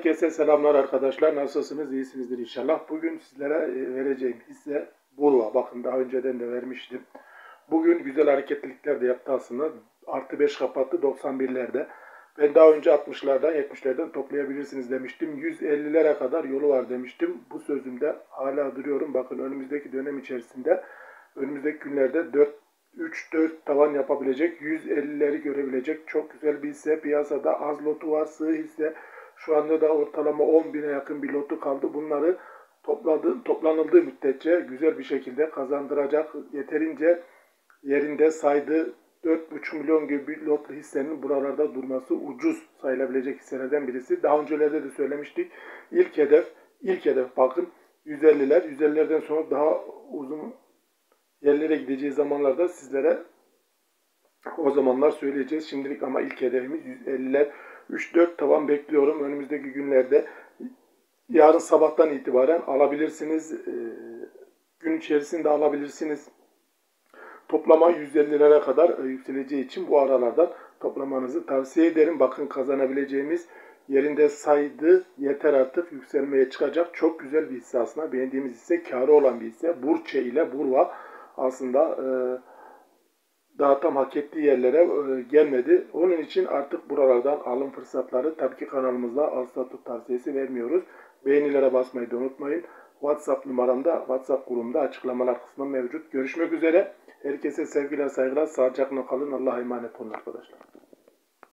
Herkese selamlar arkadaşlar. Nasılsınız? İyisinizdir inşallah. Bugün sizlere vereceğim hisse Burva. Bakın daha önceden de vermiştim. Bugün güzel hareketlilikler de yaptı aslında. Artı 5 kapattı 91'lerde. Ben daha önce 60'lardan 70'lerden toplayabilirsiniz demiştim. 150'lere kadar yolu var demiştim. Bu sözümde hala duruyorum. Bakın önümüzdeki dönem içerisinde önümüzdeki günlerde 3-4 tavan yapabilecek, 150'leri görebilecek çok güzel bir hisse. Piyasada az lotu var, sığ hisse. Şu anda da ortalama 10 bine yakın bir lotu kaldı. Bunları toplanıldığı müddetçe güzel bir şekilde kazandıracak. Yeterince yerinde saydı. 4,5 milyon gibi bir lotlu hissenin buralarda durması ucuz sayılabilecek hisselerden birisi. Daha öncelerde de söylemiştik. İlk hedef bakın 150'ler. 150'lerden sonra daha uzun yerlere gideceği zamanlarda sizlere o zamanlar söyleyeceğiz. Şimdilik ama ilk hedefimiz 150'ler. 3-4 tavan bekliyorum. Önümüzdeki günlerde yarın sabahtan itibaren alabilirsiniz. Gün içerisinde alabilirsiniz. Toplama 150'lere kadar yükseleceği için bu aralardan toplamanızı tavsiye ederim. Bakın kazanabileceğimiz yerinde saydı yeter artık yükselmeye çıkacak. Çok güzel bir hisse aslında. Beğendiğimiz hisse, kârı olan bir hisse. Burçe ile Burva aslında daha tam hak ettiği yerlere gelmedi. Onun için artık buralardan alım fırsatları, tabii ki kanalımızda al satı tavsiyesi vermiyoruz. Beğenilere basmayı da unutmayın. WhatsApp numaramda, WhatsApp grubumda açıklamalar kısmında mevcut. Görüşmek üzere. Herkese sevgiler, saygılar, sağlıcakla kalın. Allah'a emanet olun arkadaşlar.